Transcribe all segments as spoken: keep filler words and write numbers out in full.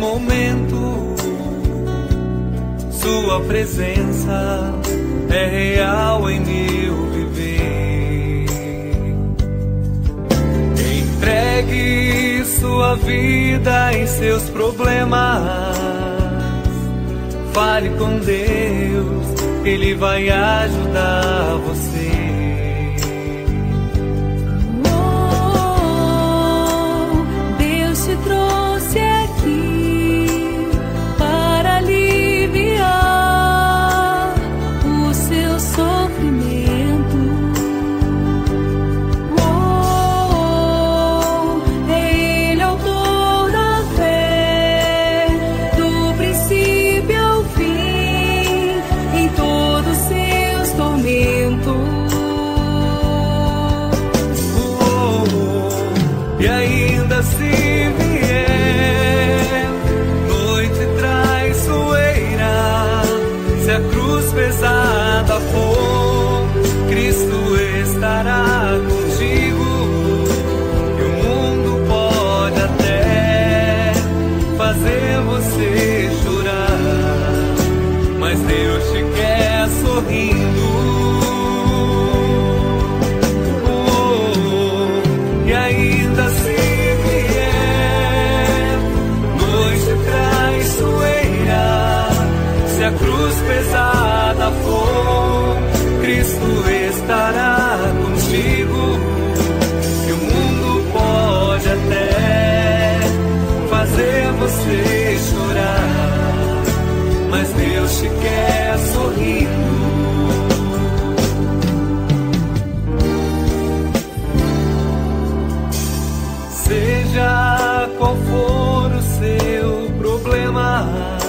momento, Sua presença é real em meu viver. Entregue sua vida em seus problemas. Fale com Deus, Ele vai ajudar você. Oh, Deus te trouxe aqui para aliviar o seu sofrimento. Oh, é Ele autor da fé, do princípio ao fim, em todos os seus tormentos. E ainda se vier noite traiçoeira, se a cruz pesada for, Cristo estará contigo. E o mundo pode até fazer você chorar, mas Deus te quer sorrindo. E ainda se vier noite traiçoeira, se a cruz pesada for, Cristo estará contigo. E o mundo pode até fazer você chorar, mas Deus te quer sorrindo. Seja qual for o seu problema,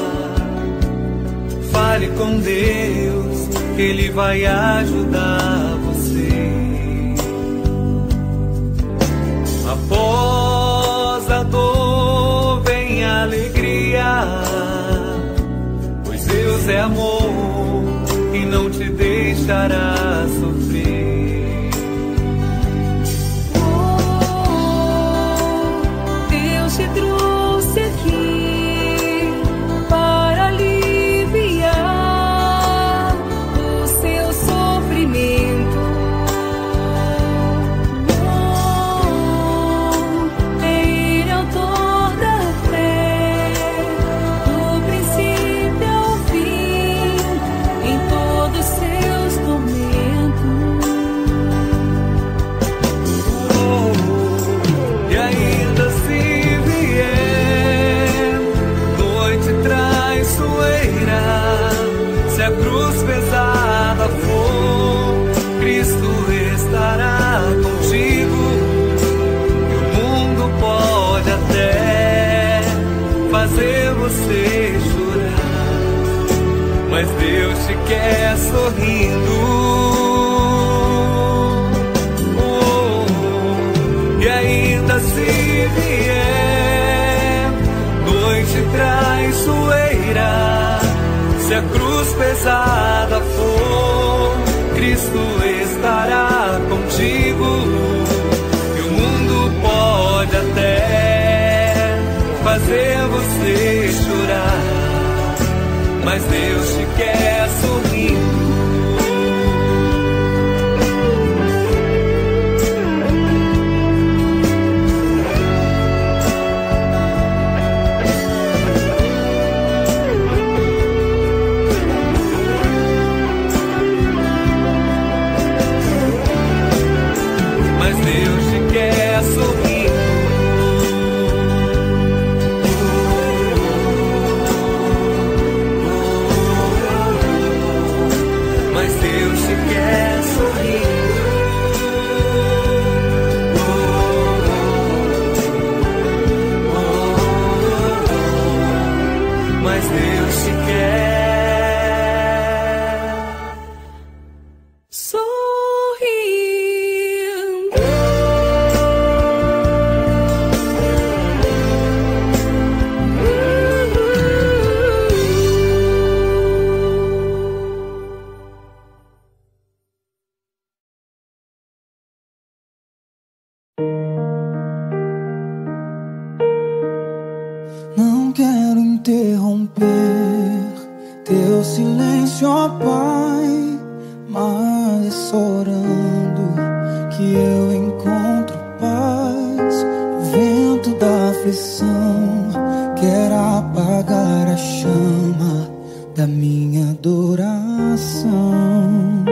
fale com Deus, Ele vai ajudar você. Após a dor vem a alegria, pois Deus é amor e não te deixará sofrer. Te trouxe aqui para aliviar o seu sofrimento. Oh, é Ele autor da fé, do princípio ao fim, em todos os seus tormentos. Oh, e ainda se se a cruz pesada for, Cristo estará contigo. E o mundo pode até fazer você chorar, mas Deus te quer sorrindo. Oh, e ainda se vier noite traiçoeira, se a cruz pesada for, Cristo estará contigo. E o mundo pode até fazer você chorar, mas Deus te quer sorrindo. Não quero interromper teu silêncio, ó Pai, mas é só orando que eu encontro paz. O vento da aflição quer apagar a chama da minha adoração.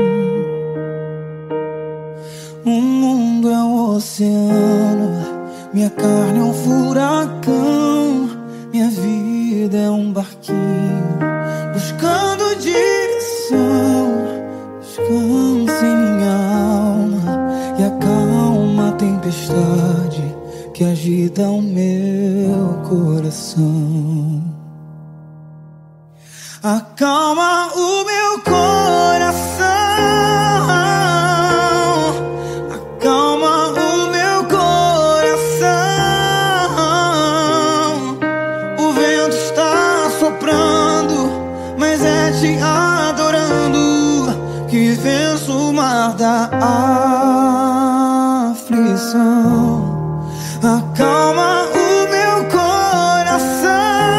O mundo é um oceano, minha carne é um furacão, minha vida é um barquinho buscando direção. Descansa em minha alma e acalma a tempestade que agita o meu coração. Acalma o meu coração, acalma o meu coração. O vento está soprando, mas é te adorando que venço o mar da aflição. Acalma o meu coração,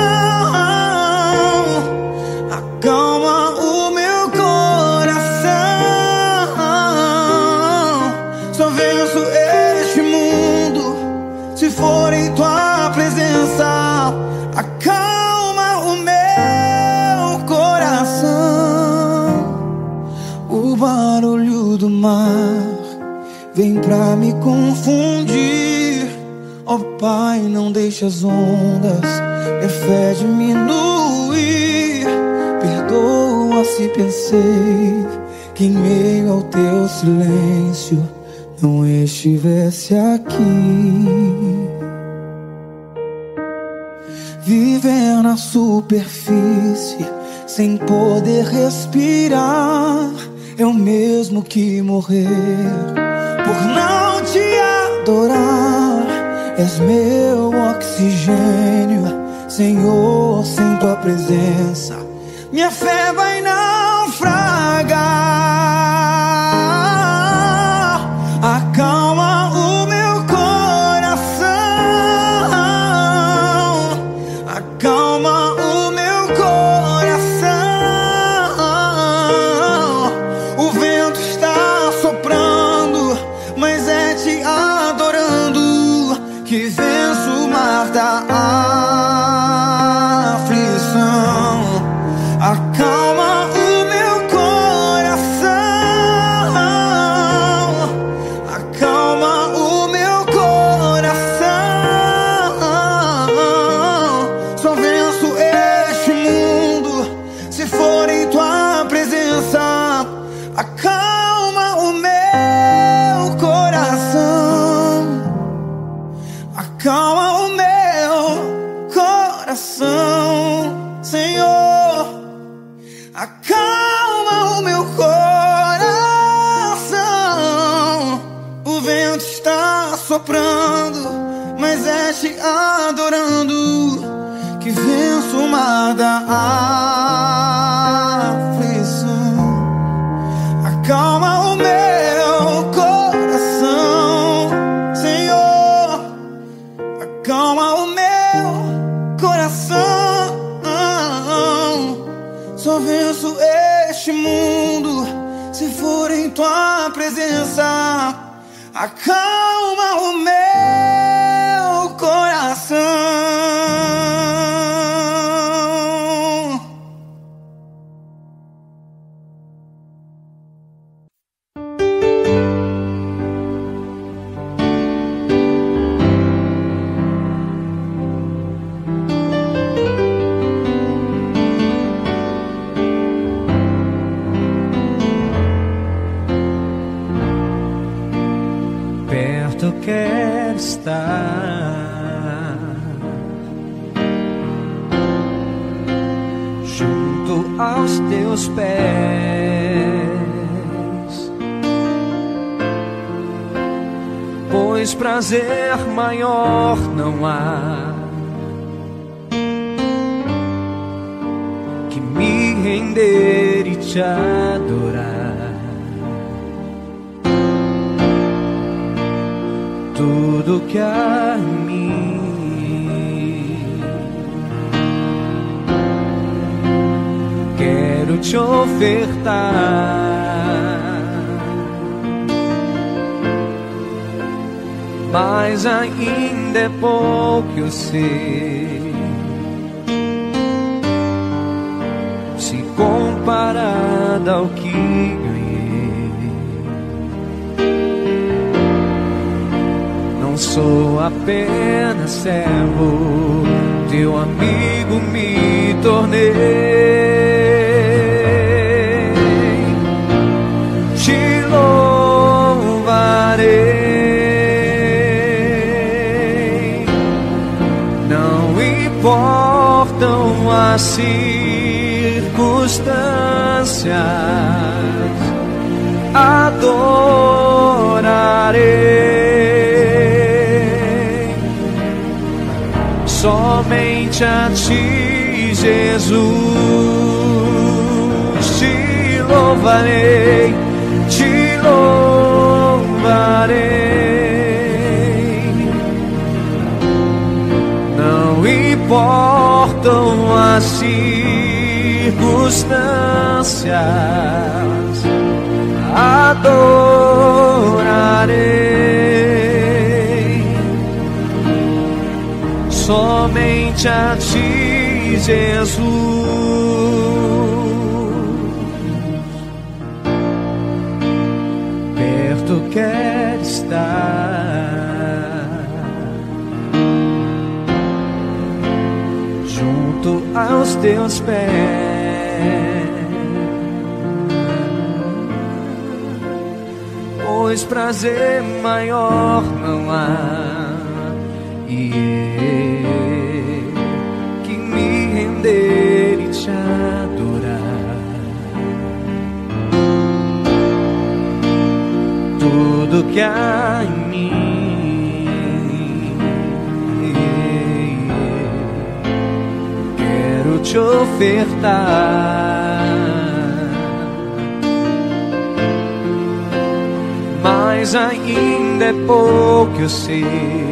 acalma o meu coração. Só venço este mundo se for em tua presença. Acalma o meu coração. O barulho do mar vem pra me confundir. Ó Pai, não deixe as ondas minha fé diminuir. Perdoa se pensei que em meio ao teu silêncio não estivesse aqui. Viver na superfície sem poder respirar é o mesmo que morrer por não te adorar. És meu oxigênio, Senhor, sem tua presença minha fé vai naufragar. Acalma o meu coração, acalma o meu coração. O vento está soprando, mas é te adorando que venço o mar da aflição. Acalma o meu coração, acalma o meu coração. Só venço este mundo se for em tua presença. Acalma o meu coração, acalma o meu coração, Senhor. Acalma o meu coração. O vento está soprando, mas é te adorando que venço o mar da aflição. Acalma o meu coração, Senhor. Acalma o meu coração. Só venço este mundo se for em tua presença. Acalma o meu coração. Perto quero estar, junto aos teus pés, pois prazer maior não há que me render e te adorar. Tudo que há em mim quero te ofertar. Mas ainda é pouco eu sei, se comparado ao que ganhei. Não sou apenas servo, teu amigo me tornei. Te louvarei. Importam as circunstâncias, adorarei somente a ti, Jesus. Te louvarei, te louvarei. Importam as circunstâncias, adorarei somente a ti, Jesus. Perto quero estar, aos teus pés, pois prazer maior não há, e é que me render e te adorar. Tudo que há em mim te ofertar, mas ainda é pouco eu sei,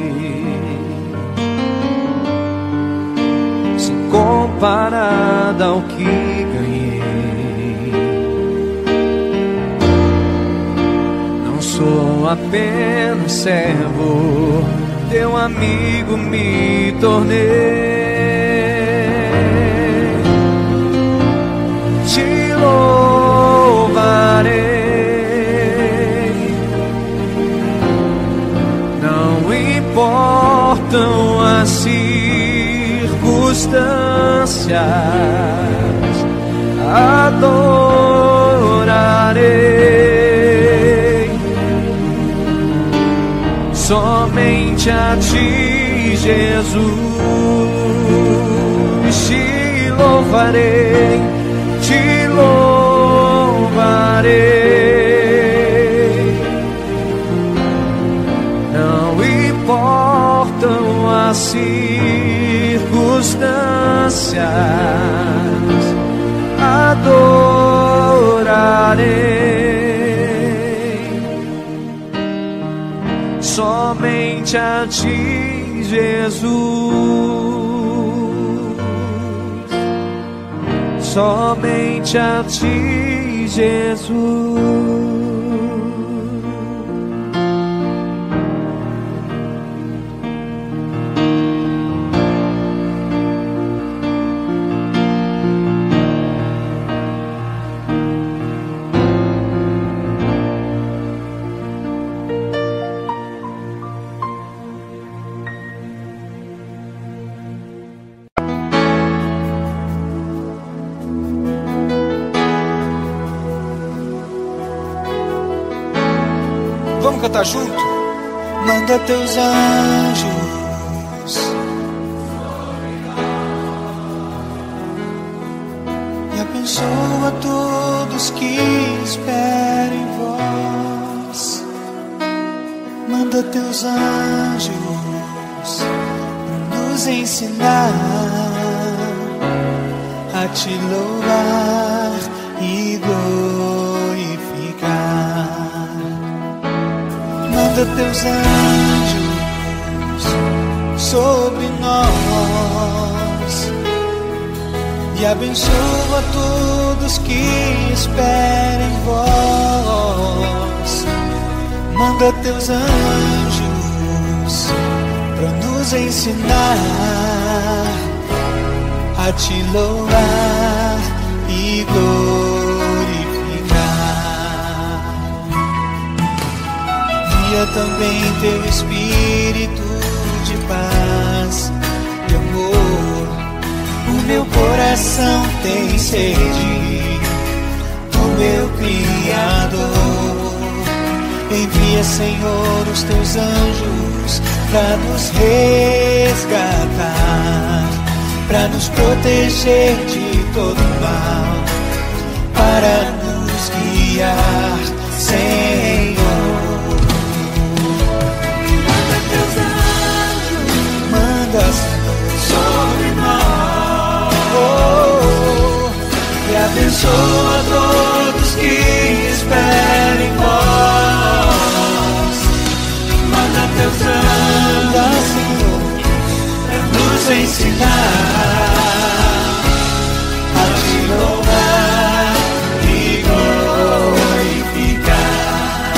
se comparado ao que ganhei. Não sou apenas servo, teu amigo me tornei. Louvarei, não importam as circunstâncias, adorarei somente a ti, Jesus. Te louvarei, te louvarei, não importam as circunstâncias, adorarei somente a ti, Jesus. Somente a ti, Jesus. Vamos cantar junto? Manda teus anjos e abençoa todos que esperam em vós. Manda teus anjos nos ensinar a te louvar e glorificar. Manda teus anjos sobre nós e e abençoa todos que esperem em vós. Manda teus anjos pra nos ensinar a te louvar e glorificar. Envia também teu Espírito de paz e amor. O meu coração tem sede do meu Criador. Envia, Senhor, os teus anjos pra nos resgatar, pra nos proteger de todo mal, para nos guiar, Senhor. Manda teus anjos, Manda sobre nós, oh, e abençoa todos que esperem em vós. Manda teus anjos, Senhor, pra nos ensinar a te louvar e glorificar.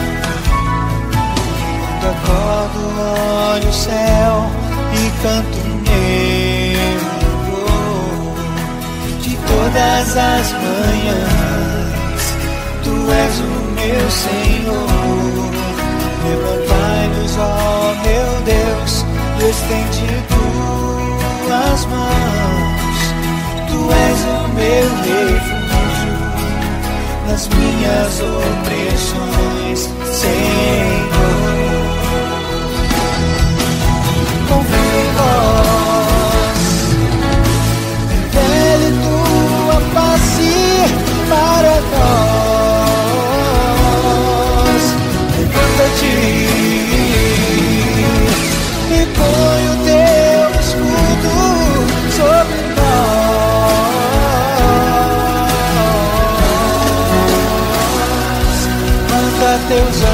quando acordo, olho o céu e canto meu louvor. De todas as manhãs, tu és o meu Senhor. Levantai-nos, ó meu Deus, e estende tuas mãos. Tu és o meu refúgio nas minhas opressões, Senhor. Confio em vós, revele tua face para nós. Levanta-te e põe o teu escudo sobre nós. Manda teus anjos.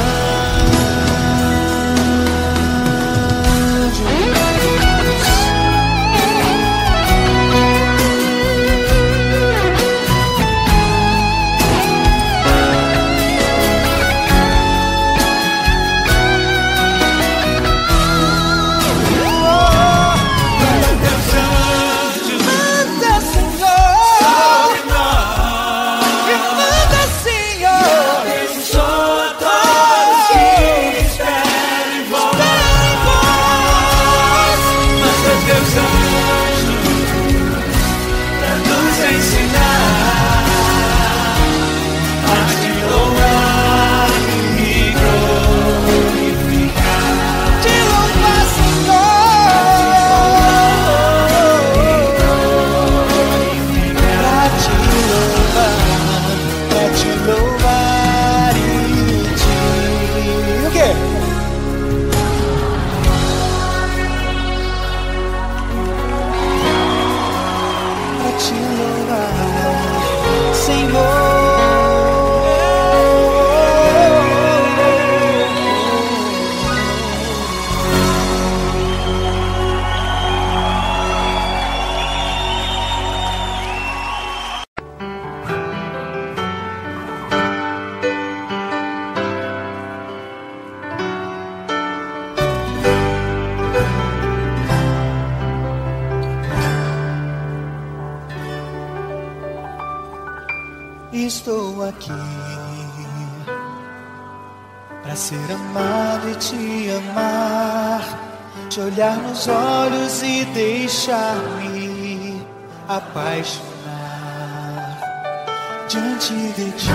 Estou aqui para ser amado e te amar, te olhar nos olhos e deixar-me apaixonar diante de ti,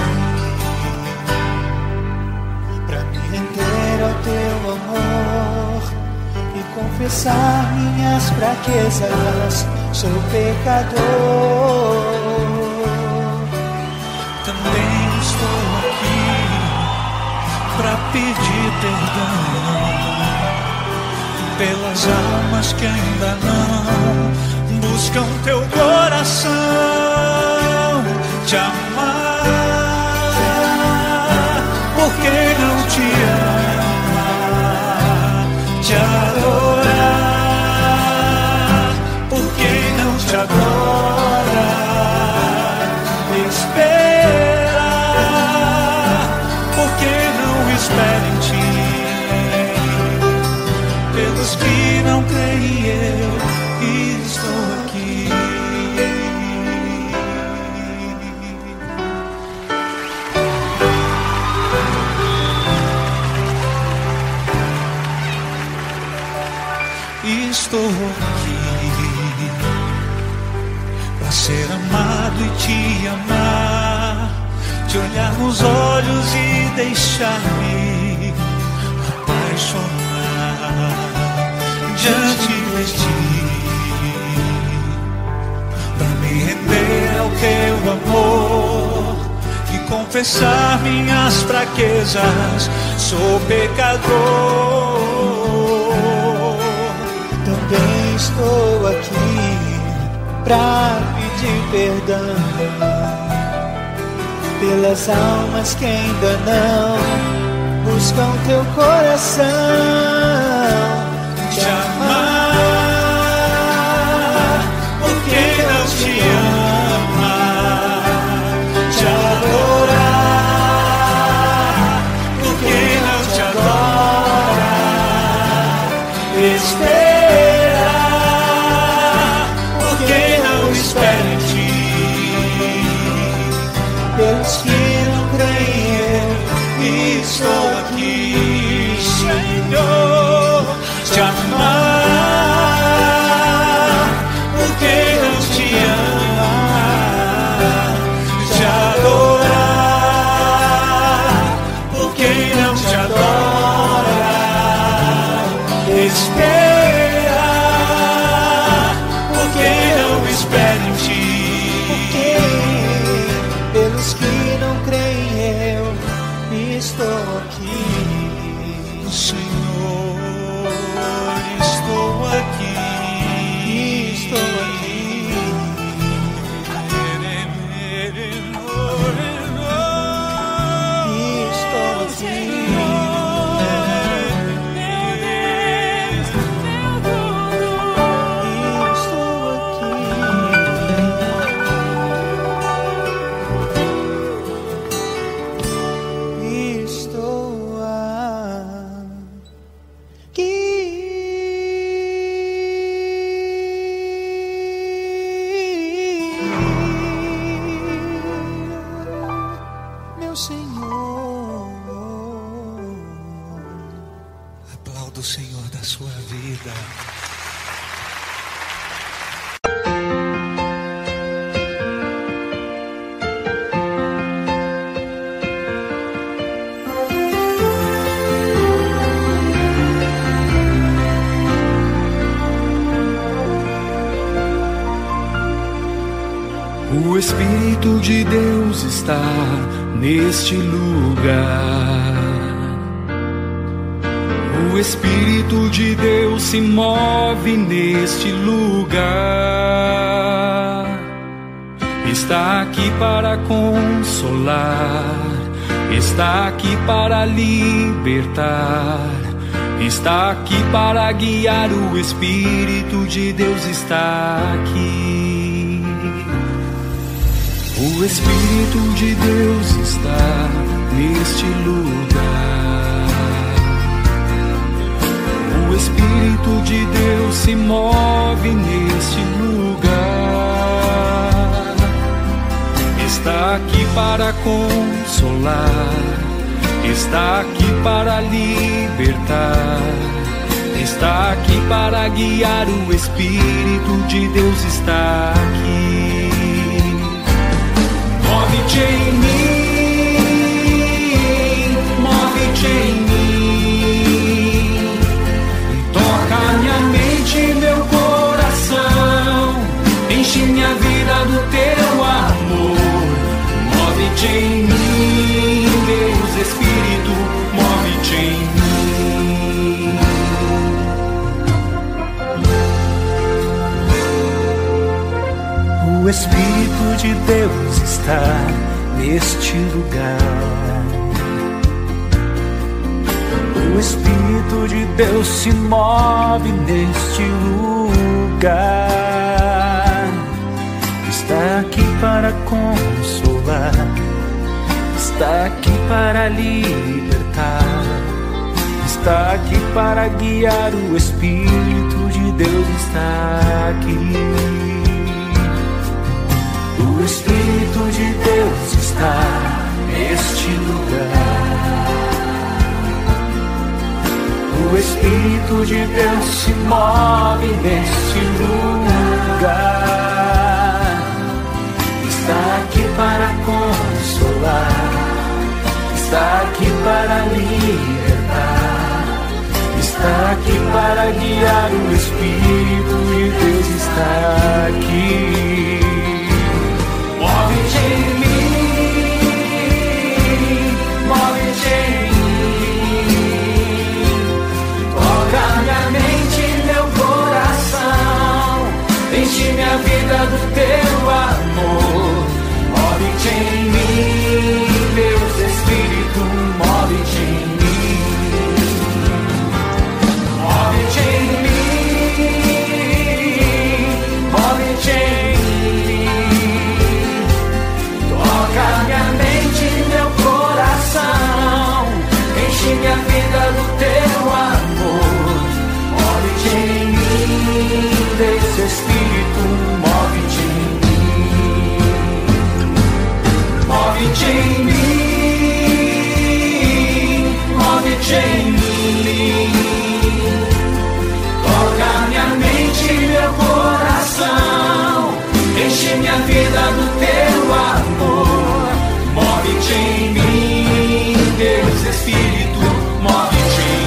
para me render ao teu amor e confessar minhas fraquezas. Sou pecador. Também estou aqui pra pedir perdão pelas almas que ainda não buscam teu coração, te amar, porque não te amar, te adorar, porque não te adora. estou aqui para ser amado e te amar, te olhar nos olhos e deixar-me apaixonar diante de ti, para me render ao teu amor e confessar minhas fraquezas. Sou pecador. Também estou aqui pra pedir perdão pelas almas que ainda não buscam teu coração. Te amar por quem não te ama, te adorar por quem não te adora, esperar por quem não espera em ti, pelos que não creem eu estou aqui, Senhor. Te amar por quem não te ama, te adorar por quem não te adora, esperar por quem não espera em ti, pelos que não creem eu estou aqui. Senhor, estou aqui, estou aqui. Estou aqui. Aplauda o Senhor da sua vida. O Espírito de Deus está neste lugar. O Espírito de Deus se move neste lugar. Está aqui para consolar, está aqui para libertar, está aqui para guiar. O Espírito de Deus está aqui. O Espírito de Deus está neste lugar. O Espírito de Deus se move neste lugar. Está aqui para consolar, está aqui para libertar, está aqui para guiar. O Espírito de Deus está aqui. Move-te em mim, move-te em mim, toca minha mente e meu coração, enche minha vida do teu amor. Move-te em mim, Deus Espírito, move-te em mim. O Espírito de Deus está neste lugar. O Espírito de Deus se move neste lugar. Está aqui para consolar, está aqui para libertar, está aqui para guiar. O Espírito de Deus está aqui. O Espírito de Deus está neste lugar. O o Espírito de Deus se move neste lugar. Está aqui para consolar, está aqui para libertar, está aqui para guiar. O Espírito de Deus está aqui. Move-te em mim, move-te em mim, toca minha mente, meu coração, enche minha vida do teu amor. Move-te em mim, Deus Espírito, move-te em mim, move-te em mim, move-te em mim, toca minha mente, meu coração, enche minha vida do teu amor. Move-te em mim, Deus Espírito, move-te em mim, move-te em mim, move-te em mim, toca minha mente, meu coração, enche minha vida do teu amor. Move-te em mim, Deus Espírito, move-te em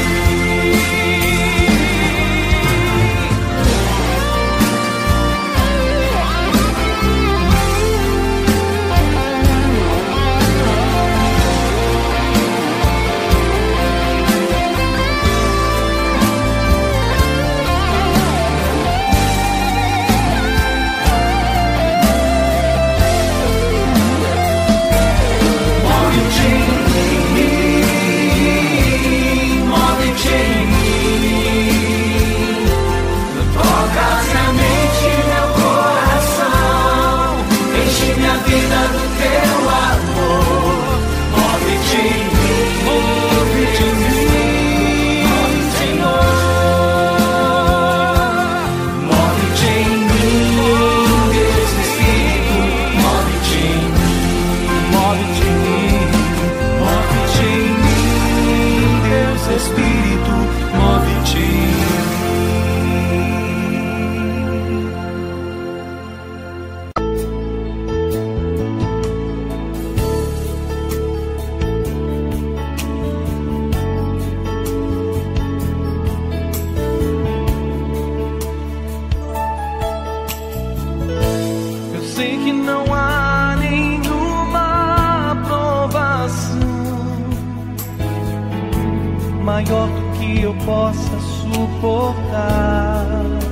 maior do que eu possa suportar,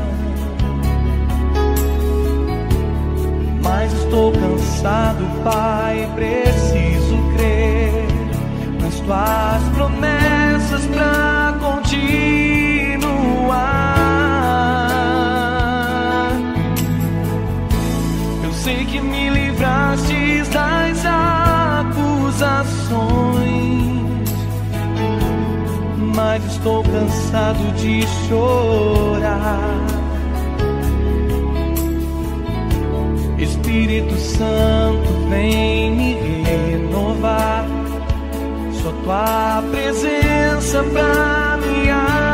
mas estou cansado, Pai, preciso crer nas tuas promessas pra continuar. Eu sei que me livraste das acusações, mas estou cansado de chorar. Espírito Santo, vem me renovar. Só tua presença pra me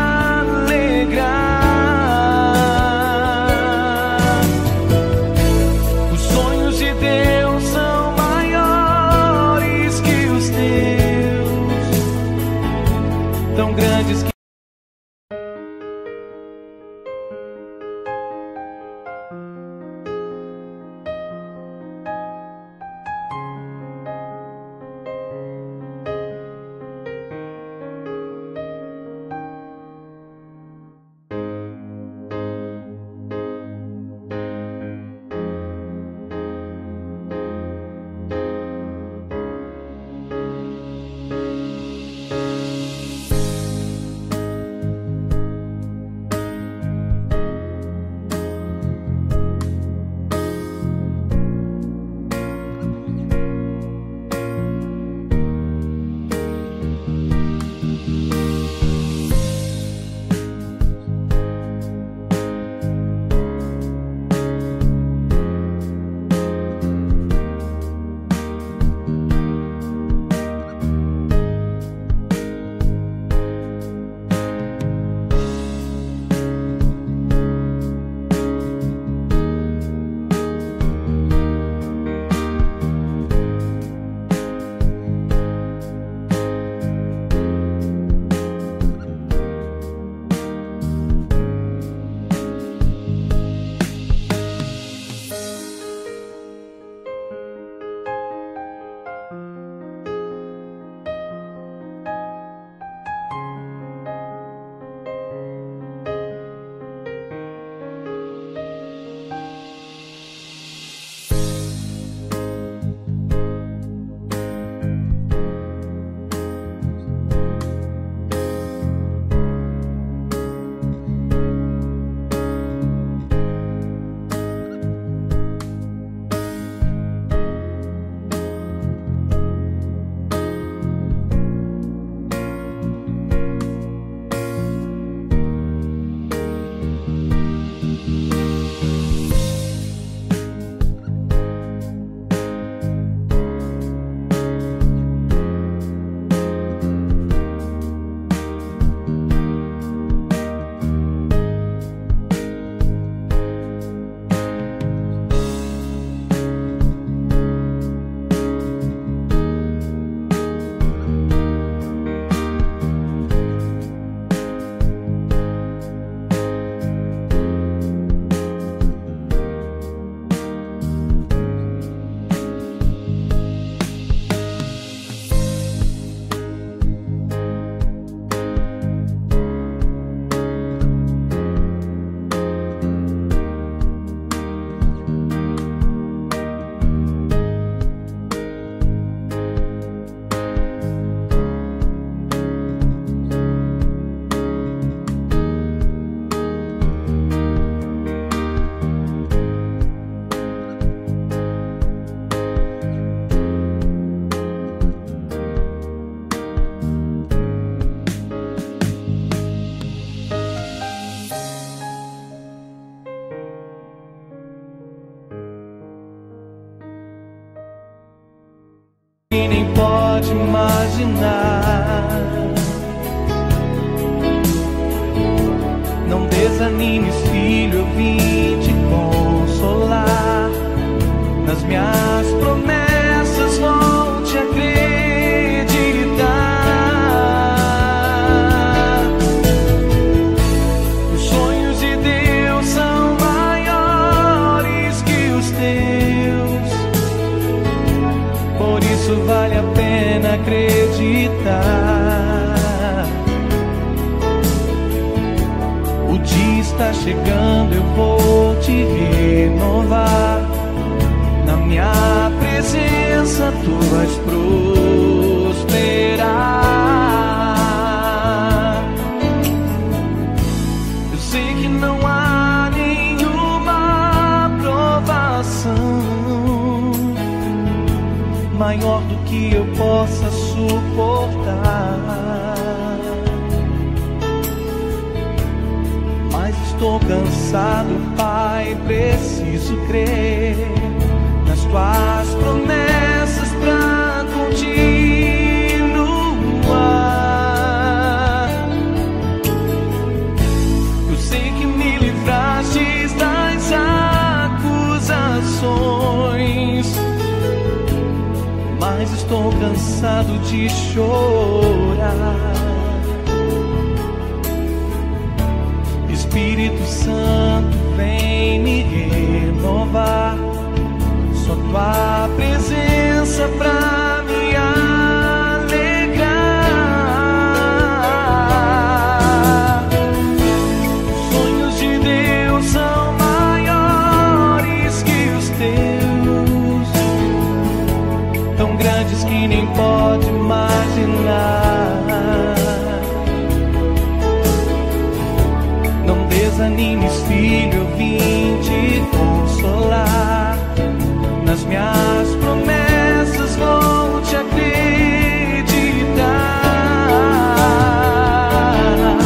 alegrar. Os sonhos de Deus são maiores que os teus, tão grandes que desanimes, filho, eu vim te consolar. Nas minhas promessas volte a acreditar. Os sonhos de Deus são maiores que os teus, por isso vale a pena acreditar. O dia está chegando, eu vou te renovar. Na minha presença tu vais prosperar. Eu sei que não há nenhuma provação maior do que eu possa suportar, mas estou cansado, Pai, preciso crer nas tuas promessas pra continuar. Eu sei que me livraste das acusações, mas estou cansado de chorar. Espírito Santo, vem me renovar. Só tua presença pra me alegrar. Os sonhos de Deus são maiores que os teus, tão grandes que nem pode imaginar. Não desanimes, filho, eu vim te consolar. Nas minhas promessas vou te acreditar.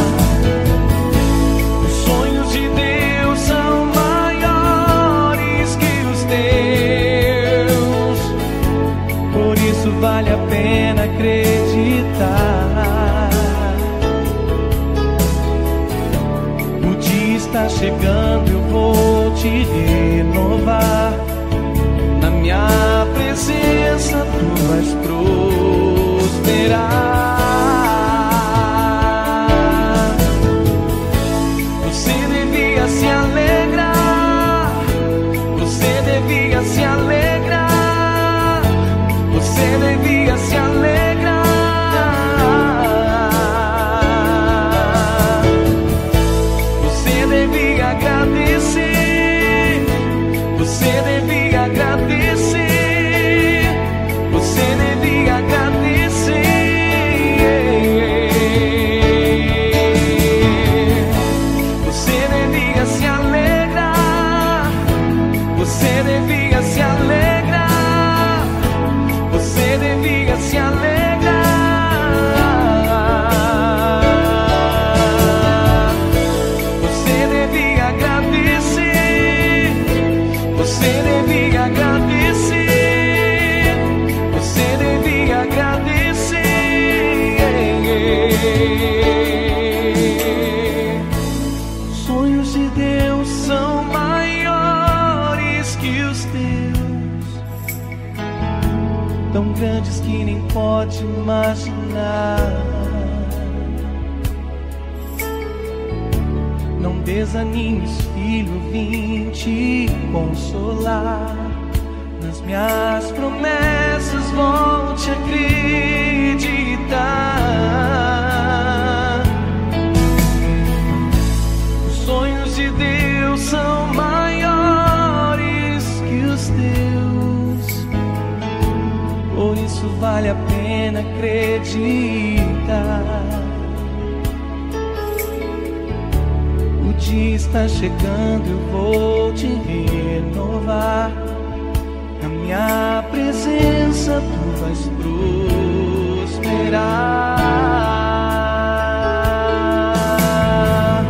Os sonhos de Deus são maiores que os teus, por isso vale a pena acreditar. O dia está chegando, eu vou te renovar. Na minha presença tu vais prosperar. Você devia se alegrar, você devia se alegrar, você devia se alegrar. Você devia agradecer, você devia agradecer, você devia agradecer. Você devia se alegrar, você devia se alegrar, você devia se alegrar. Você devia agradecer, você devia agradecer, você devia agradecer. Sonhos de Deus são maiores que os teus, tão grandes que nem pode imaginar. Não desanimes, filho, vim te consolar. Nas minhas promessas volte a acreditar. Os sonhos de Deus são maiores que os teus, por isso vale a pena acreditar. O dia está chegando, eu vou te renovar. Na minha presença tu vais prosperar.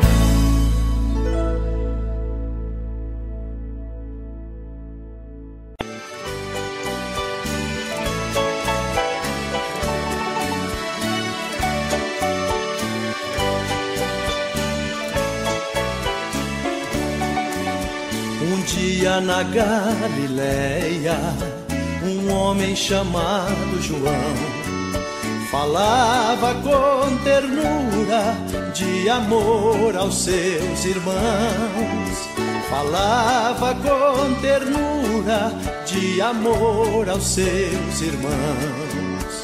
dia na Galileia, um homem chamado João falava com ternura de amor aos seus irmãos. Falava com ternura de amor aos seus irmãos.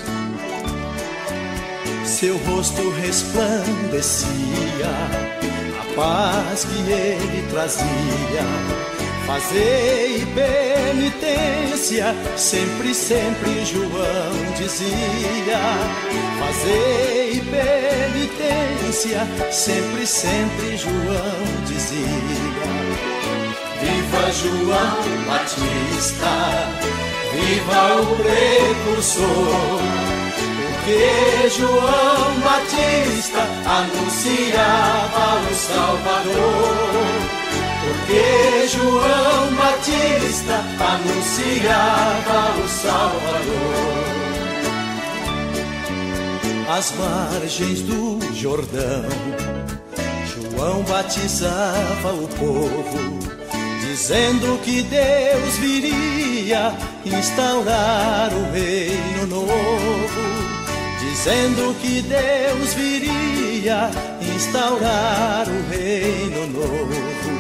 Seu rosto resplandecia a paz que ele trazia. Fazei penitência, sempre, sempre João dizia. Fazei penitência, sempre, sempre João dizia. Viva João Batista, viva o precursor, porque João Batista anunciava o Salvador. Porque João Batista anunciava o Salvador. Às margens do Jordão, João batizava o povo, dizendo que Deus viria instaurar o reino novo. Dizendo que Deus viria instaurar o reino novo.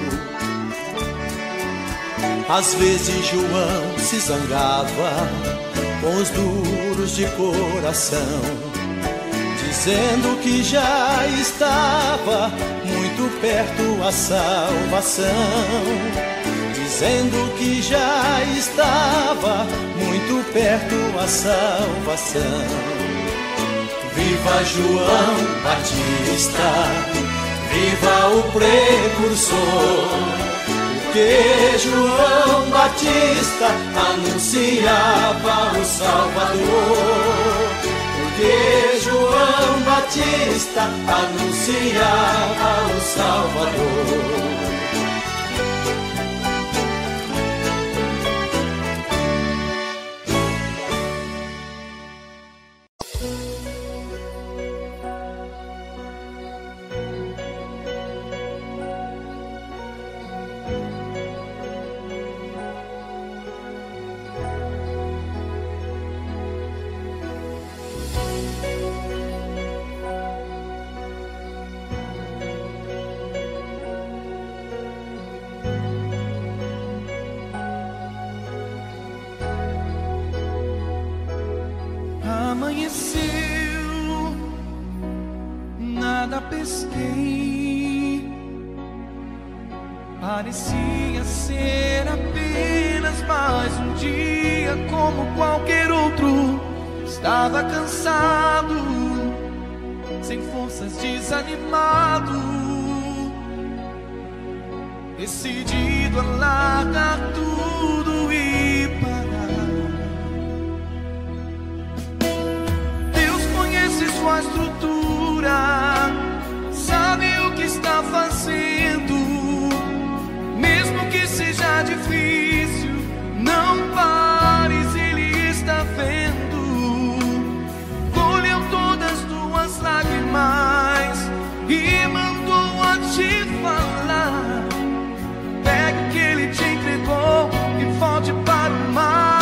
Às vezes João se zangava com os duros de coração, dizendo que já estava muito perto a salvação. Dizendo que já estava muito perto a salvação. Viva João Batista, viva o precursor, porque João Batista anunciava o Salvador. Porque João Batista anunciava o Salvador. Amanheceu, nada pesquei, parecia ser apenas mais um dia como qualquer outro. Estava cansado, sem forças, desanimado, decidido a largar tudo e parar. Sua estrutura, sabe o que está fazendo, mesmo que seja difícil, não pares, Ele está vendo. Colheu todas tuas lágrimas e mandou a te falar: pegue o que Ele te entregou e volte para o mar.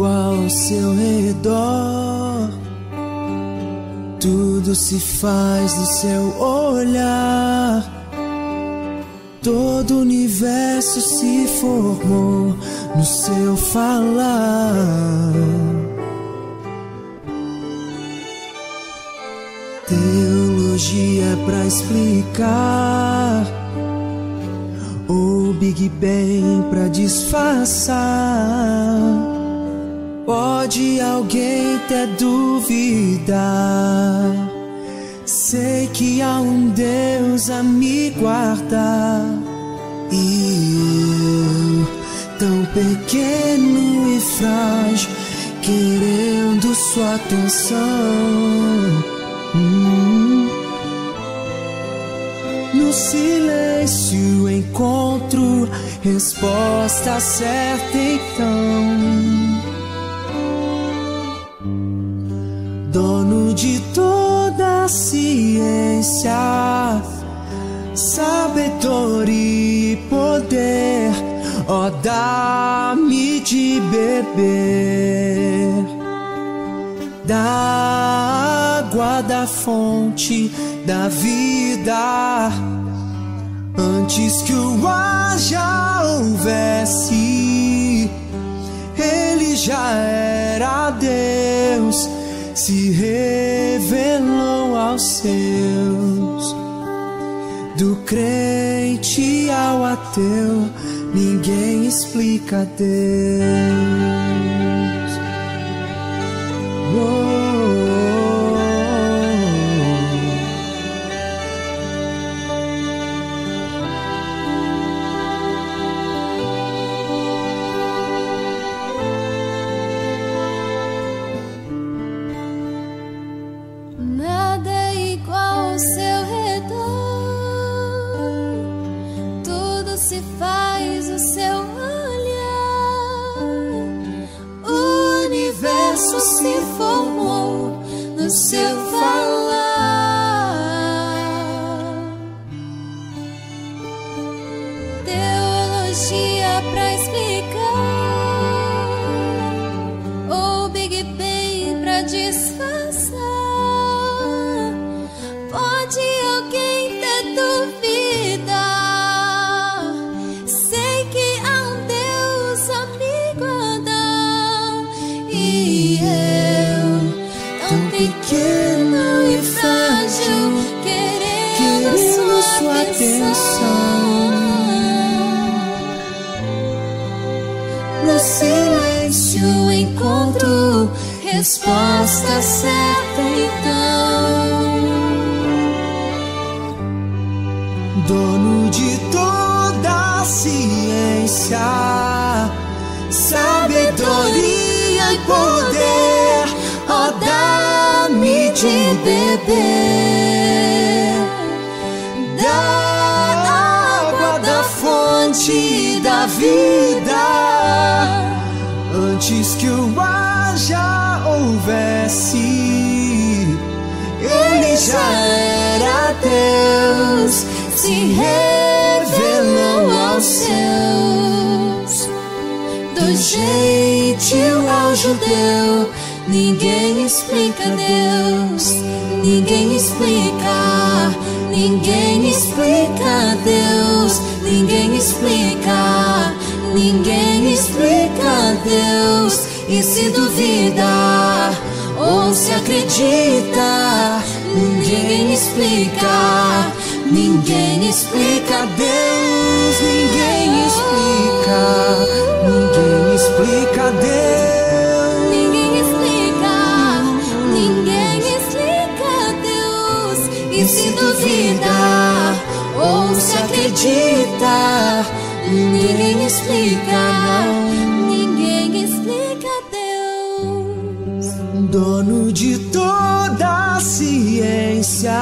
igual ao seu redor. Tudo se faz no seu olhar. Todo o universo se formou no seu falar. Teologia pra explicar, ou Big Bang pra disfarçar. Pode alguém até duvidar. Sei que há um Deus a me guardar. E eu, tão pequeno e frágil, querendo sua atenção. hum. No silêncio encontro resposta certa então. Dono de toda a ciência, sabedoria e poder, ó, dá-me de beber da água da fonte da vida. Antes que o ar já houvesse, ele já era Deus, se revelou aos seus. Do crente ao ateu, ninguém explica Deus. Oh. Nada é igual ao seu redor. Tudo se faz o seu olhar. O universo se formou no seu falar. Teologia pra explicar, ou Big Bang pra disfarçar. Pode alguém ter dúvida? Sei que há um Deus a me guardar. E eu, tão pequeno e frágil, querendo, querendo sua, sua atenção. No silêncio encontro resposta certa então. Dono de toda a ciência, sabedoria e poder, ó, dá-me de beber da água da fonte da vida. Antes que o ar já houvesse, ele já era Deus, se revelou aos seus. Do gentil ao judeu, ninguém explica Deus. Ninguém explica, ninguém explica Deus. Ninguém explica, ninguém explica Deus. E se duvida ou se acredita, ninguém explica. Ninguém explica Deus, ninguém explica, ninguém explica Deus. Ninguém explica, ninguém explica Deus. E se duvida ou se acredita, ninguém explica, ninguém explica Deus. Dono de toda a ciência,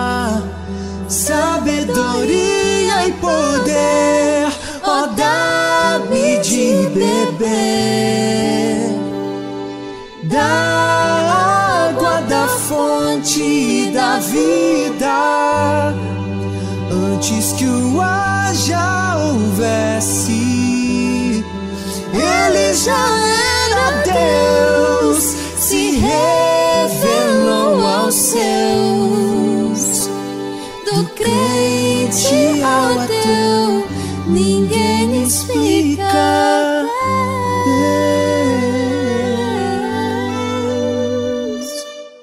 sabedoria e poder, ó, dá-me de beber da água da fonte da vida. Antes que o ar já houvesse, ele já era Deus se revelou aos seus. Do crente ao ateu, ninguém explica Deus.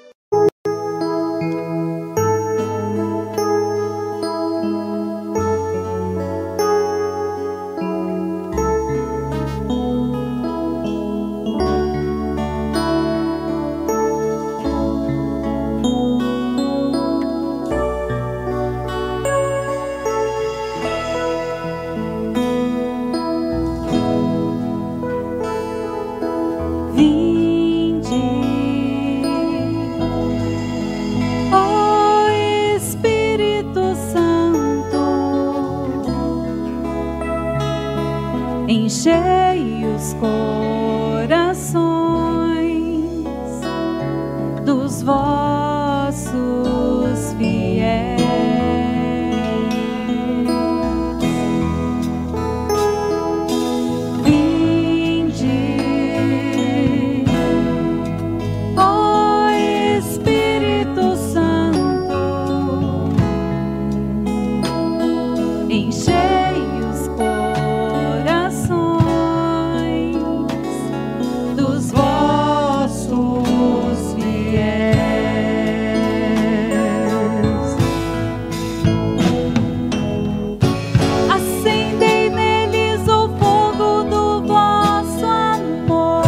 Enchei os corações dos vossos fiéis. Vinde, ó Espírito Santo, enchei os corações dos vossos fiéis. Acendei neles o fogo do vosso amor.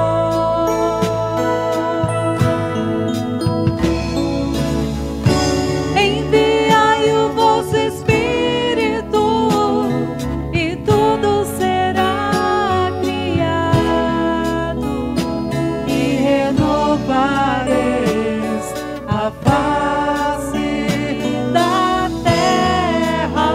Enviai o vosso Espírito e tudo será criado e renovareis a face da terra.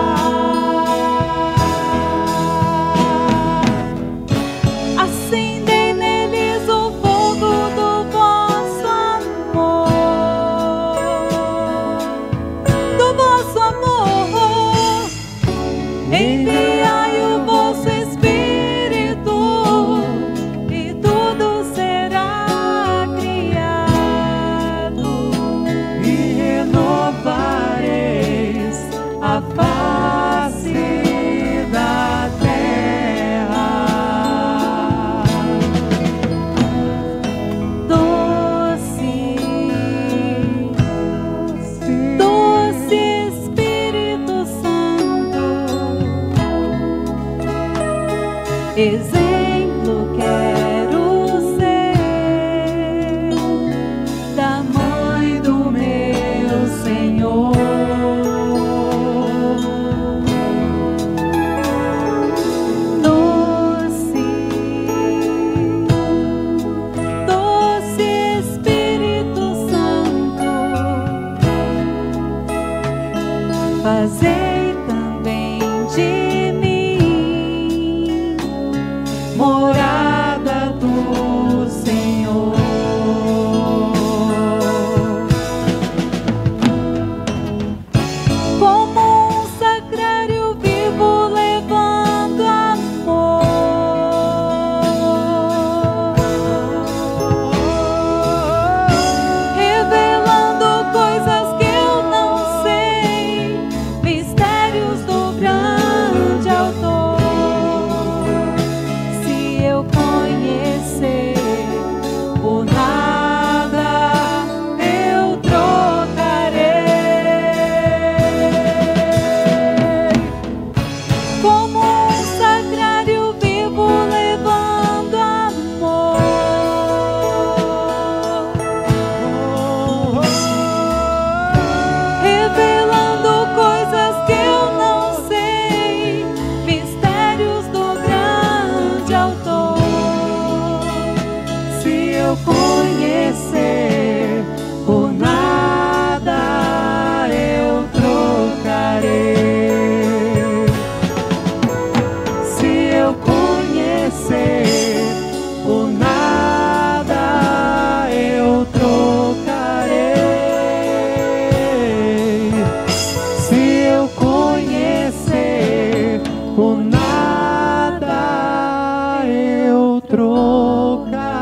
Acendei neles o fogo do vosso amor, do vosso amor. Enviai o vosso Espírito e tudo será criado e renovareis a face da terra. Doce, doce Espírito Santo, exemplo quero ser da mãe do meu Senhor. Doce, doce Espírito Santo, fazei também de mim morada do Senhor. Como um sacrário vivo levando amor, revelando coisas que eu não sei, mistérios do grande autor. Se eu conhecer por nada, eu trocarei. Como um sacrário vivo levando amor, revelando coisas que eu não sei, mistérios do grande autor. Se eu conhecer por nada, eu trocarei. Se eu conhecer por nada, eu trocarei. Se eu conhecer por nada, eu trocarei.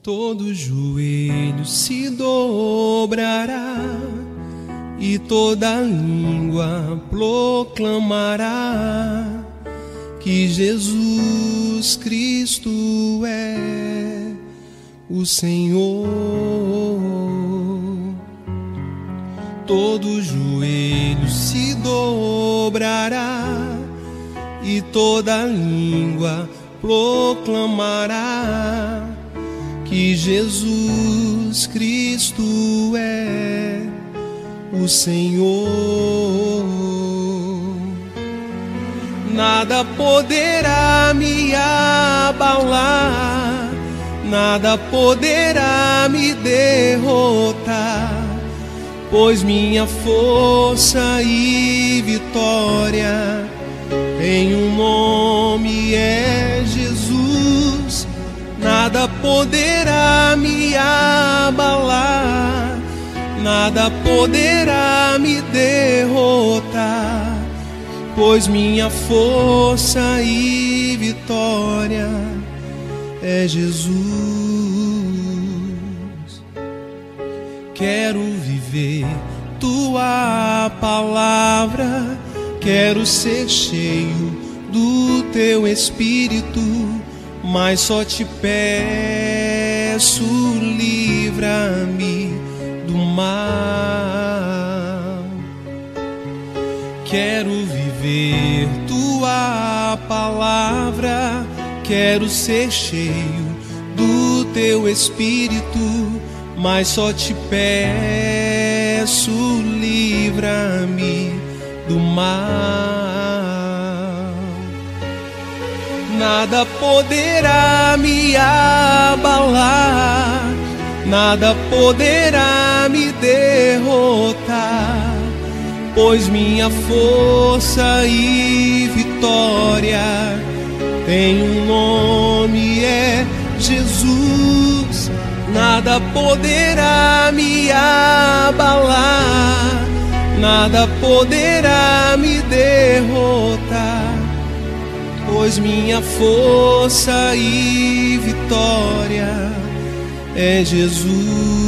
Todo joelho se dobrará e toda língua proclamará que Jesus Cristo é o Senhor. Todo joelho se dobrará e toda língua proclamará que Jesus Cristo é o Senhor. Nada poderá me abalar, nada poderá me derrotar, pois minha força e vitória em um nome é Jesus. Nada poderá me abalar, nada poderá me derrotar, pois minha força e vitória é Jesus. Quero viver tua palavra, quero ser cheio do teu Espírito, mas só te peço, livra-me do mal. Quero viver tua palavra, quero ser cheio do teu Espírito, mas só te peço, livra-me do mal. Nada poderá me abalar, nada poderá me derrotar, pois minha força e vitória tem um nome, é Jesus. Nada poderá me abalar, nada poderá me derrotar, pois minha força e vitória é Jesus.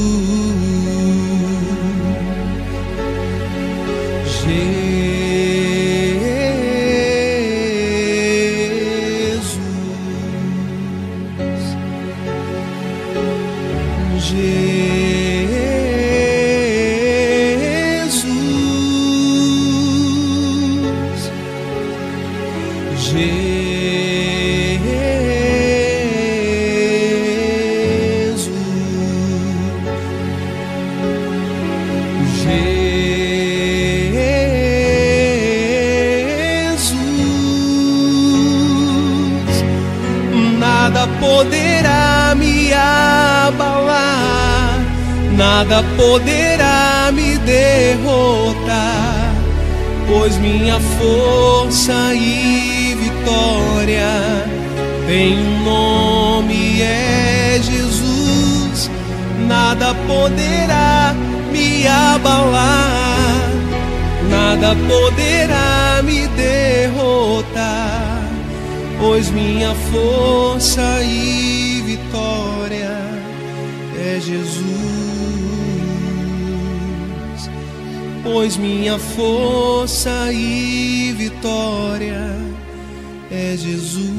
Poderá me abalar, nada poderá me derrotar, pois minha força e vitória tem um nome, é Jesus. Nada poderá me abalar, nada poderá me derrotar, pois minha força e vitória é Jesus. Pois minha força e vitória é Jesus.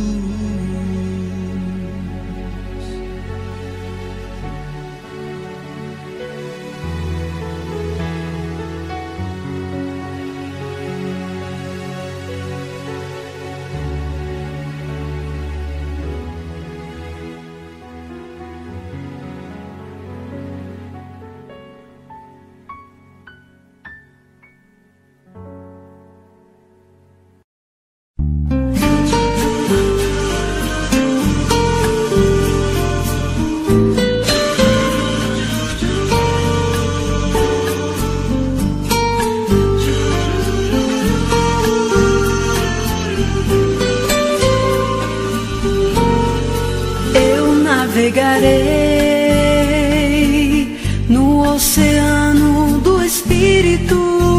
Navegarei no oceano do Espírito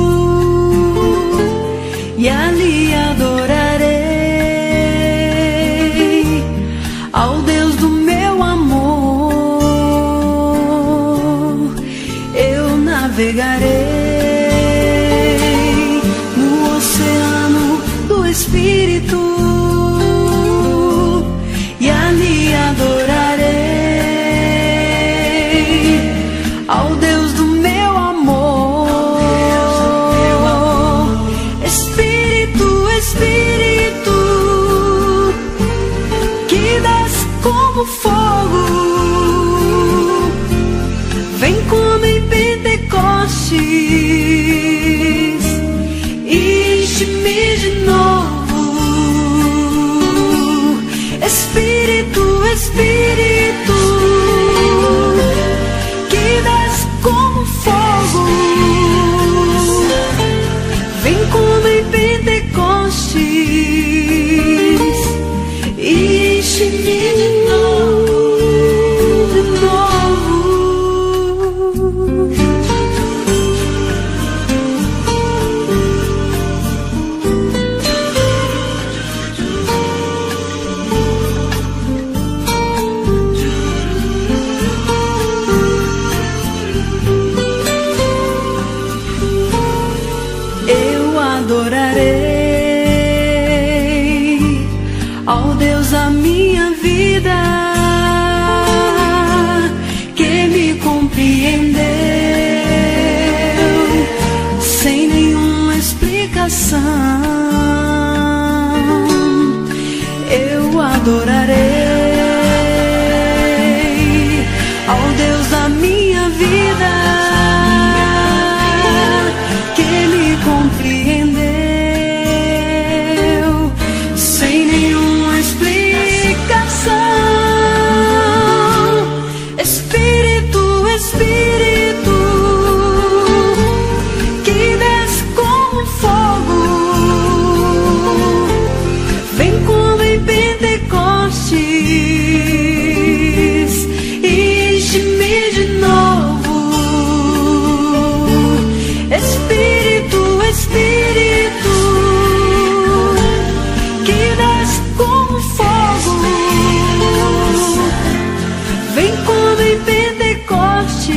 e ali adorarei ao Deus do meu amor. navegarei no oceano do Espírito e ali adorarei ao Deus do meu amor. Espírito, Espírito, que desce como fogo, vem como em Pentecostes e enche-me de novo. Espírito, Espírito, que desce como fogo, vem como em Pentecostes e enche-me de novo, de novo. Eu adorarei ao Deus da minha vida, que me compreendeu sem nenhuma explicação. Eu adorarei ao Deus da minha vida, que me compreendeu sem nenhuma explicação. Espírito, Espírito, que desce como fogo, vem como em Pentecostes e enche-me de novo. Espírito, Espírito, que desce como fogo, vem como em Pentecostes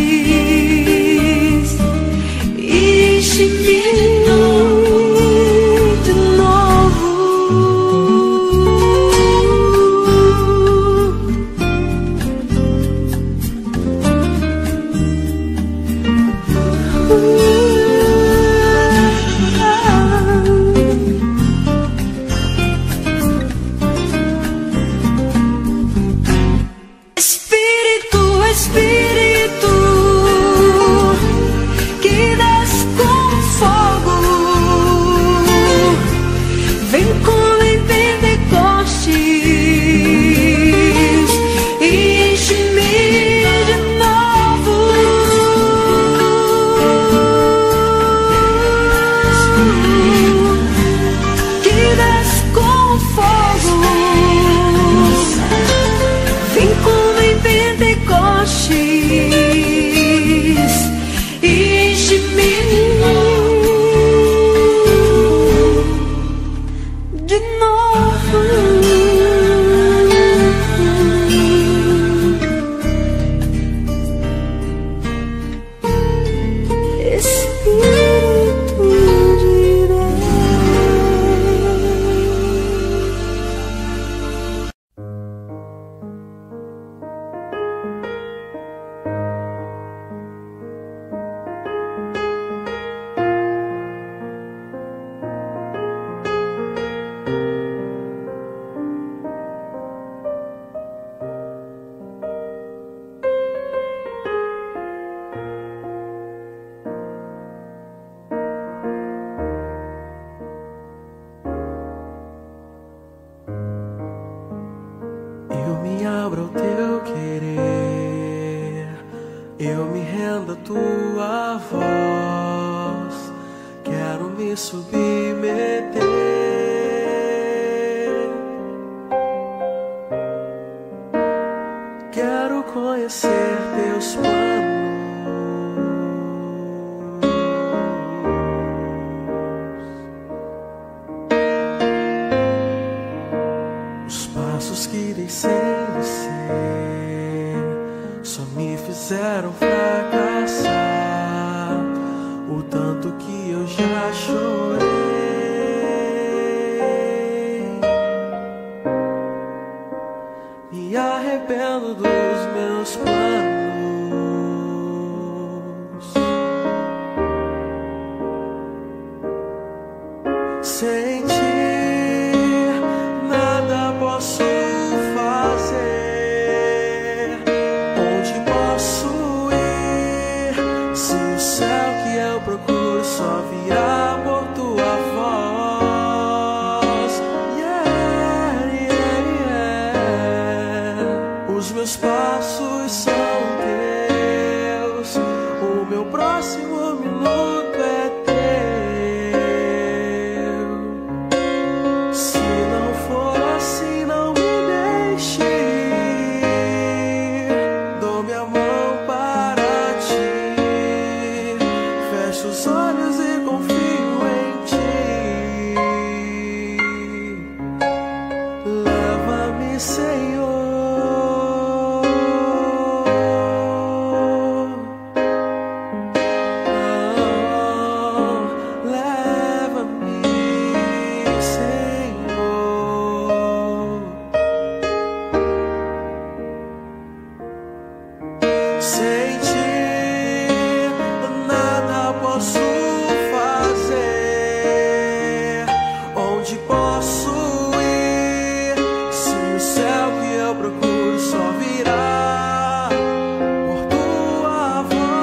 e enche-me de novo, de novo. Espírito, Espírito, que desce como fogo, vem como em Pentecostes e enche-me de novo. Que desce como fogo, vem como em Pentecostes e enche-me de novo. Espírito de Deus. Eu me abro ao teu querer, eu me rendo à tua voz, quero me submeter. Quero conhecer teus planos, os passos que dei sem você só me fizeram fracassar. me arrependo dos meus planos. Sem ti nada posso fazer. Onde posso ir se o céu que eu procuro só virá por tua voz? Yeah, yeah, yeah. Os meus passos são teus, o meu próximo minuto é teu. Se não for assim, não me deixe ir. Dou minha mão para ti, fecho os olhos e confio em ti. Leva-me, Senhor. Sem ti nada posso fazer. Onde posso ir se o céu que eu procuro só virá por tua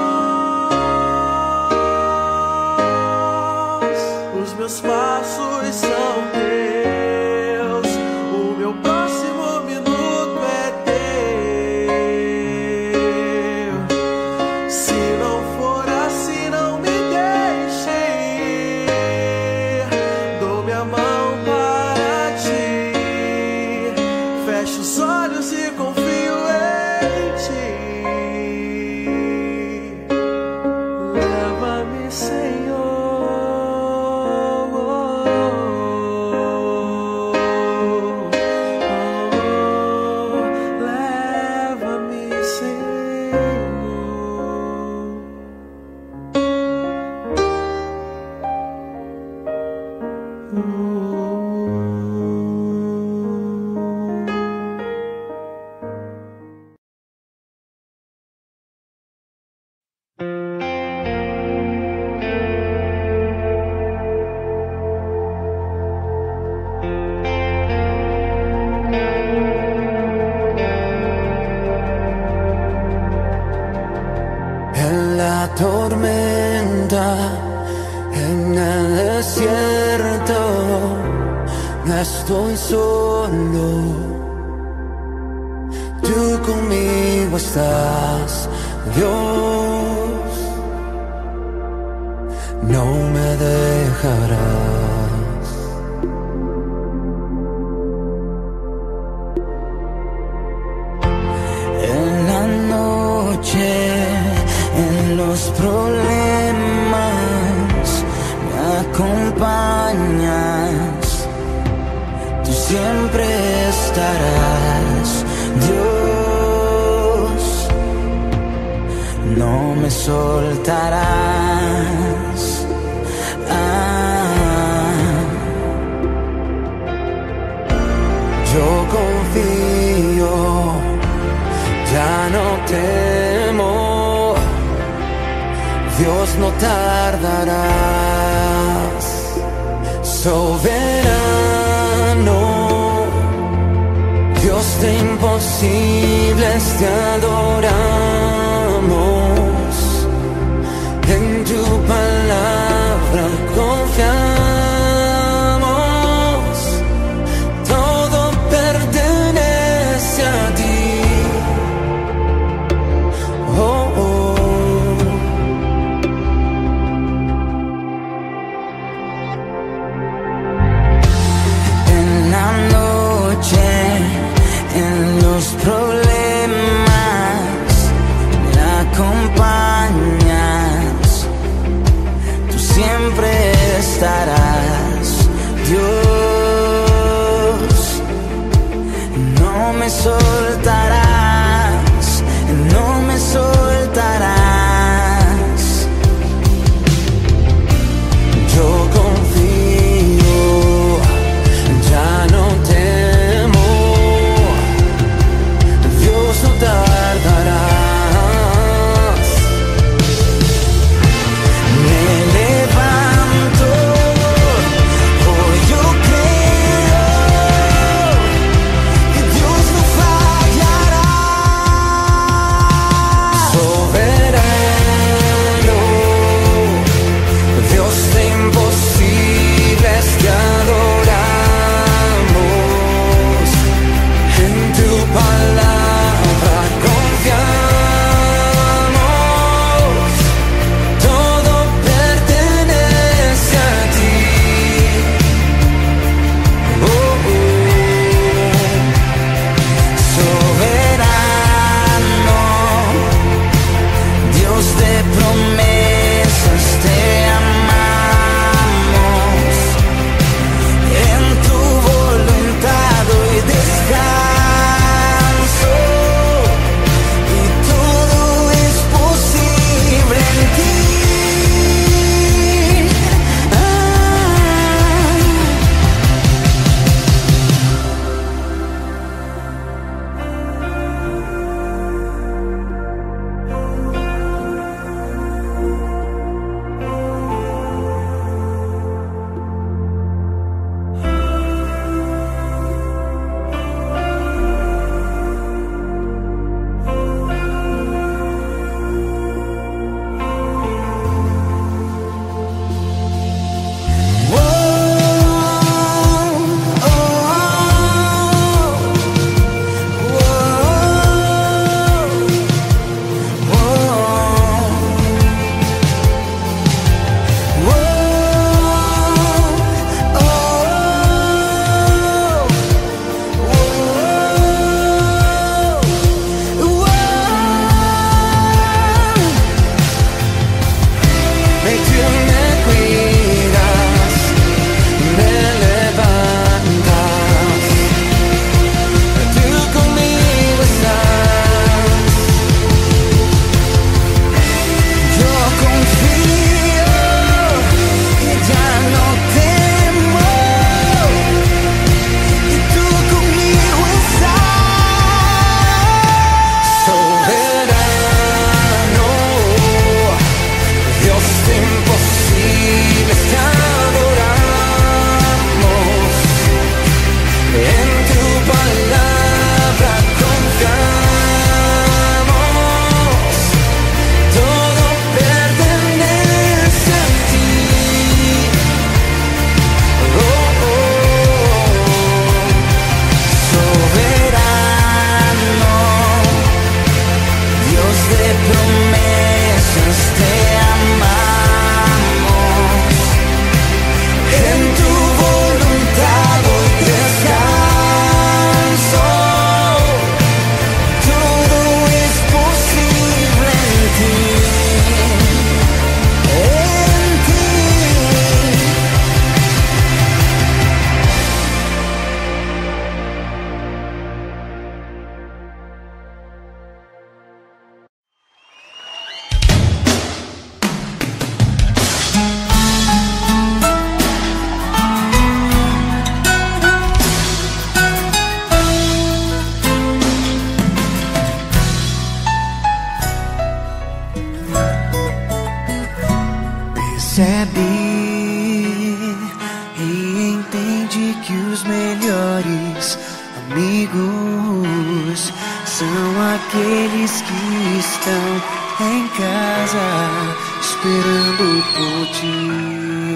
voz? Os meus passos são teus, o meu próximo minuto é fecho os olhos e confio em ti. Leva-me, Senhor. Leva-me, Senhor. En la tormenta, en el desierto, no estoy solo. Tú conmigo estás, Dios, no me dejarás. En la noche, en los problemas me acompañas, tú siempre estarás, Dios, no me soltarás. Ah, yo confío, ya no temo, Dios, no tardarás. Soberano, Dios de imposibles, te adoramos. En tu palabra confiamos, todo pertenece a ti. Oh, oh. En la noche, en los problemas percebe e entende que os melhores amigos são aqueles que estão em casa esperando por ti.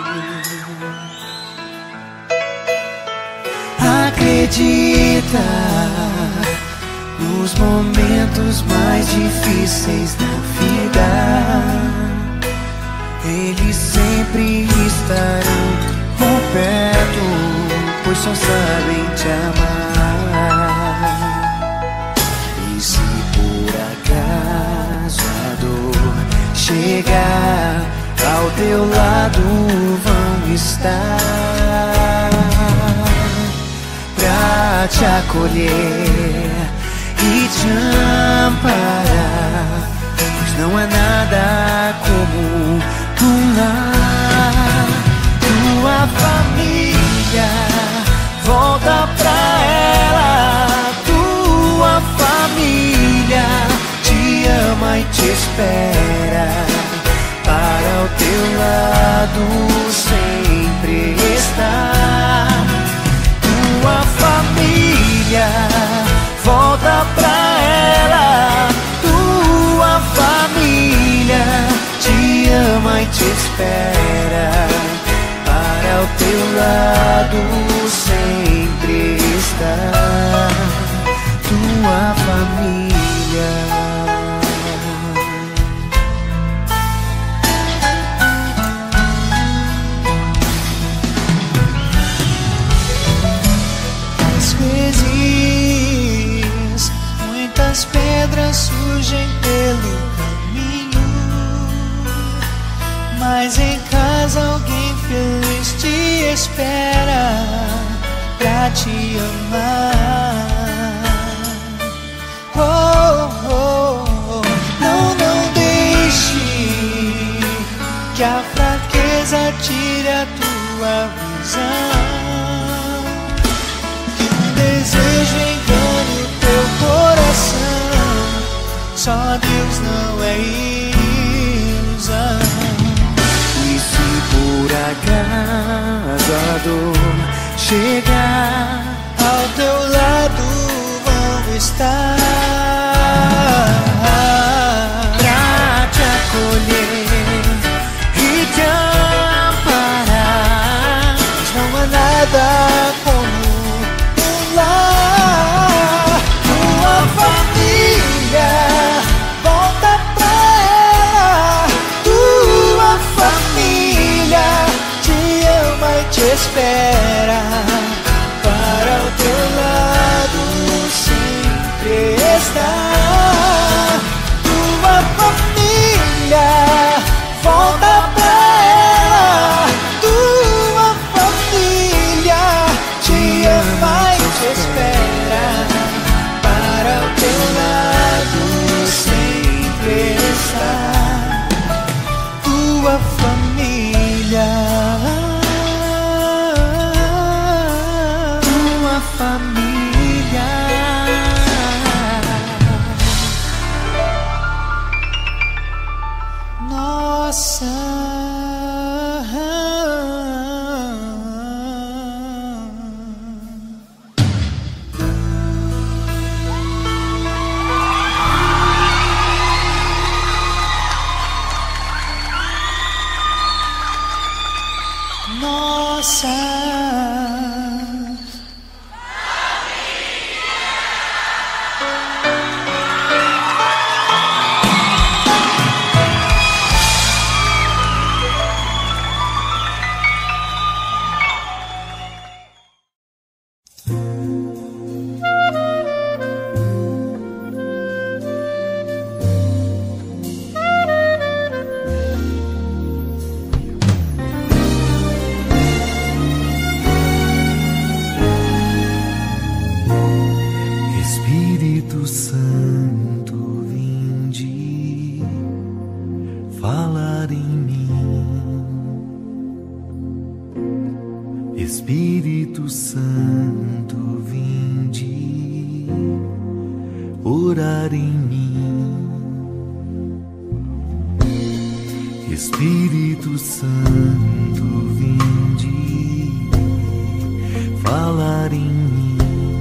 Acredita nos momentos mais difíceis da vida. Eles sempre estarão por perto, pois só sabem te amar. E se por acaso a dor chegar, ao teu lado vão estar pra te acolher e te amparar, pois não há nada como um lar. Tua família, volta pra ela. Tua família te ama e te espera, para o teu lado sempre estar. Tua família, volta pra ela. Tua família te ama e te espera, para o teu lado sempre estar. Tua família. Às vezes muitas pedras surgem pelo caminho, mas em casa alguém feliz te espera pra te amar. Oh, oh, oh. Não, não deixe que a fraqueza tire a tua visão, que um desejo engane o teu coração. Só Deus não é ilusão. E se por acaso a dor chegar, ao teu lado vão estar pra te acolher e te amparar. Não há nada como um lar. Tua família, volta pra ela. Tua família te ama e te espera, para o teu lado sempre estar. Tua família, volta pra ela. Tua família te ama e te espera, para o teu lado sempre estar. Tua família, tua família. Nossa. Nossa. Espírito Santo, vinde falar em mim. Espírito Santo, vinde orar em mim. Espírito Santo, vinde falar em mim.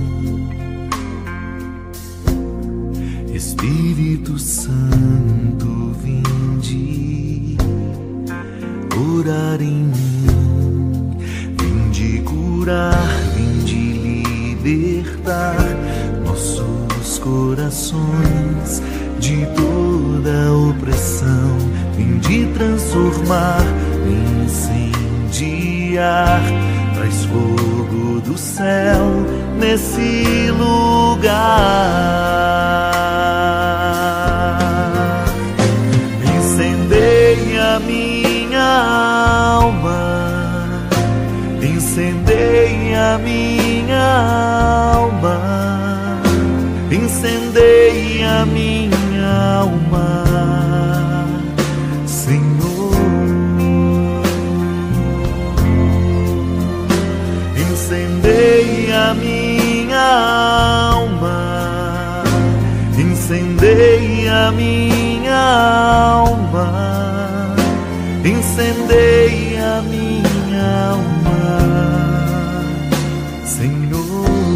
Espírito Santo, vinde orar em mim. Vinde curar, vinde libertar nossos corações de toda opressão. Vinde transformar, incendiar, traz fogo do céu nesse lugar. Incendeia minha alma, incendeia minha alma, incendeia minha alma, Senhor. Incendeia minha alma, incendeia minha alma, incendeia minha alma, Senhor.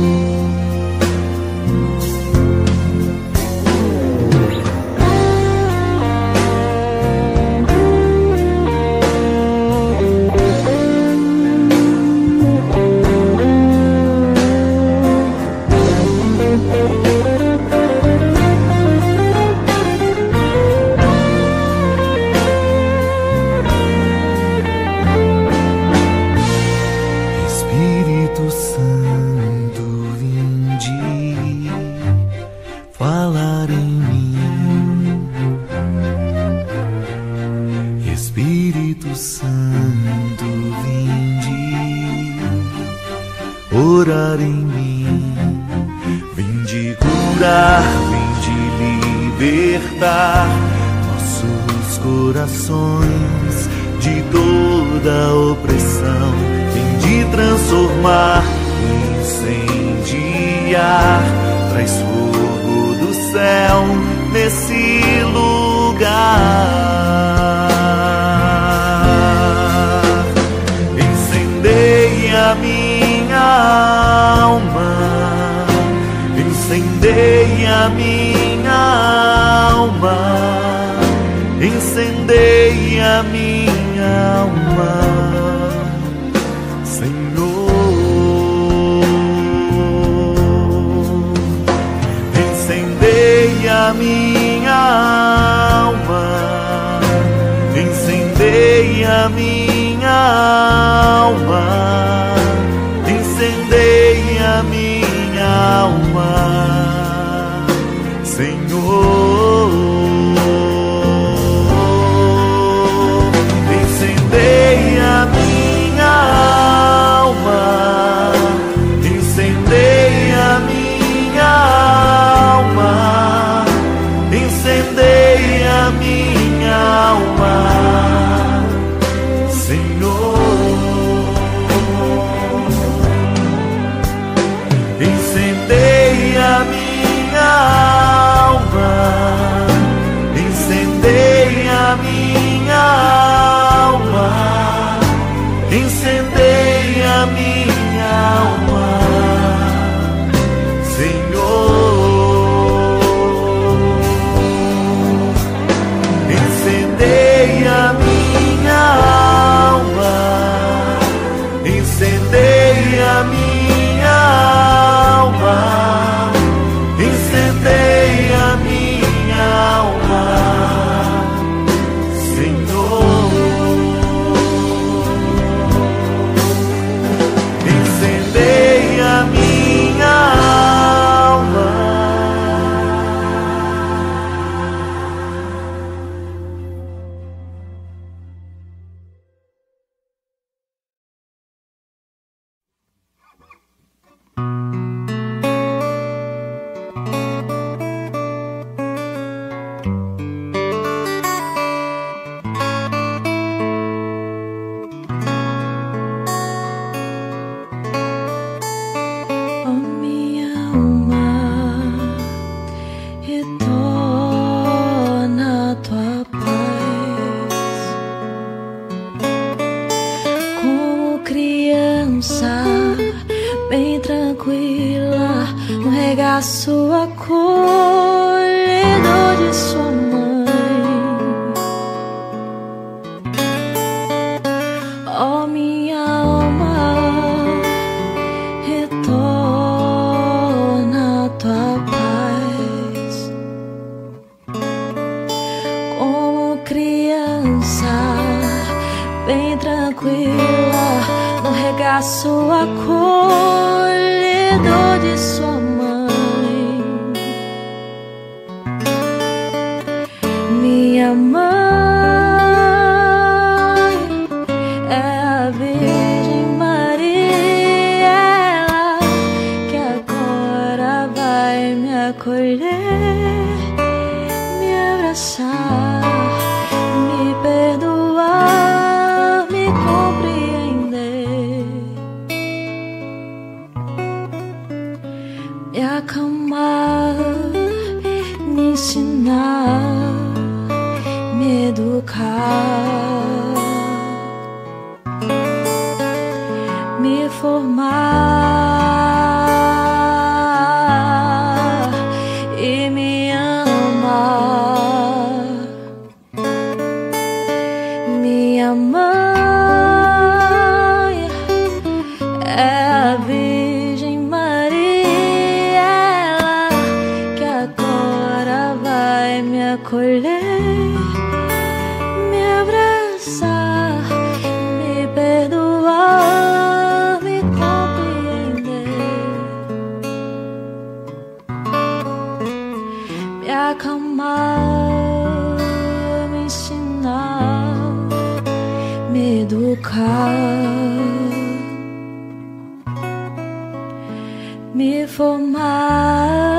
Orar em mim, vinde curar, vinde libertar nossos corações de toda opressão. Vinde transformar, incendiar, traz fogo do céu nesse lugar. Incendeia minha alma, incendeia minha alma, incendeia minha alma, Senhor. Incendeia minha alma, incendeia minha alma, incendeia minha alma, Senhor. Incendeia minha alma, incendeia minha alma, incendeia minha alma, Senhor. Incendeia minha alma, incendeia minha alma, incendeia minha alma, Senhor. Incendeia minha alma, incendeia minha alma, incendeia minha alma, Senhor. Incendeia minha alma. regaço acolhedor de sua mãe. Oh, minha alma, retorna a tua paz. Como criança bem tranquila no regaço acolhedor de sua mãe. Minha mãe é a Virgem Maria, ela que agora vai me acolher, me abraçar, me perdoar, me compreender, me acalmar, me ensinar, me educar, me formar e me amar. Minha mãe é a Virgem Maria, ela que agora vai me acolher, me abraçar, me perdoar, me compreender, me acalmar, me ensinar, me educar, me formar